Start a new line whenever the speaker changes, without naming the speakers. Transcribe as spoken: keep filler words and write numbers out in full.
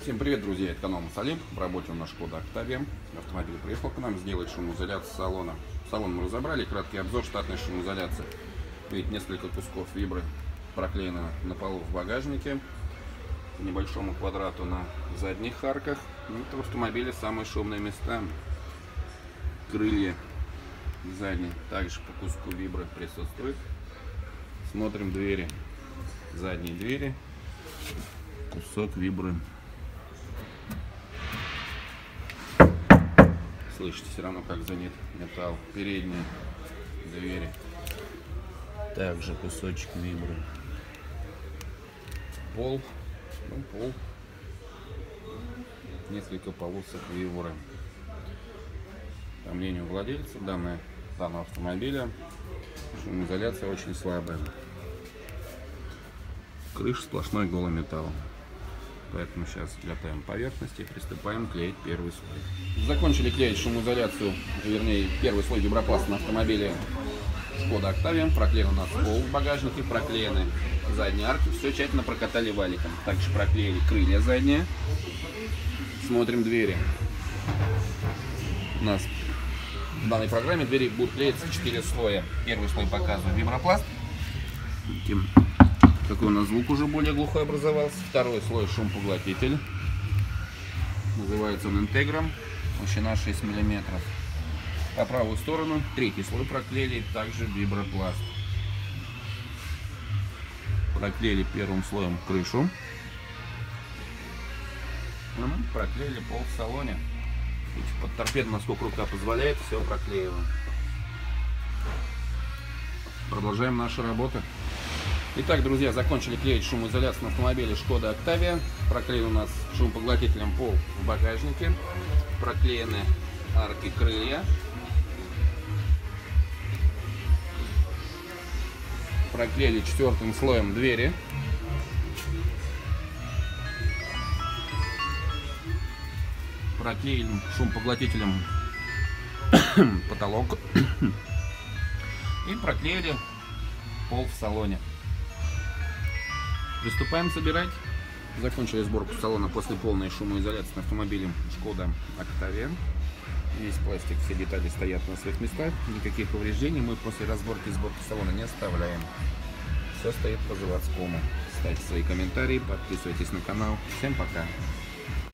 Всем привет, друзья! Это канал Мосолимп. В работе у нас Шкода Октавия. Автомобиль приехал к нам сделать шумоизоляцию салона. Салон мы разобрали. Краткий обзор штатной шумоизоляции. Видите, несколько кусков вибры проклеено на полу в багажнике. По небольшому квадрату на задних арках. Это в автомобиле самые шумные места. Крылья задние также по куску вибры присутствует. Смотрим двери. Задние двери. Кусок вибры. Слышите все равно, как звенит металл. Передние двери. Также кусочек вибры. Пол. Ну, пол. Несколько полосок вибры. По мнению владельца, данное, данного автомобиля шумоизоляция очень слабая. Крыша сплошной голый металл. Поэтому сейчас готовим поверхности и приступаем клеить первый слой. Закончили клеить шумоизоляцию, вернее первый слой вибропласта на автомобиле Шкода Октавия. Проклеен у нас пол в багажнике, проклеены задние арки, все тщательно прокатали валиком. Также проклеили крылья задние. Смотрим двери. У нас в данной программе двери будут клеиться в четыре слоя. Первый слой показываю вибропласт. Какой у нас звук уже более глухой образовался. Второй слой шумопоглотитель. Называется он интегром. Толщина шесть миллиметров. По правую сторону третий слой проклеили. Также вибропласт. Проклеили первым слоем крышу. Проклеили пол в салоне. Под торпеду, насколько рука позволяет, все проклеиваем. Продолжаем нашу работу. Итак, друзья, закончили клеить шумоизоляцию на автомобиле Шкода Октавия. Проклеен у нас шумопоглотителем пол в багажнике. Проклеены арки крылья. Проклеили четвертым слоем двери. Проклеили шумопоглотителем потолок. И проклеили пол в салоне. Приступаем собирать. Закончили сборку салона после полной шумоизоляции на автомобиле Шкода Октавия. Весь пластик, все детали стоят на своих местах. Никаких повреждений мы после разборки и сборки салона не оставляем. Все стоит по заводскому. Ставьте свои комментарии, подписывайтесь на канал. Всем пока!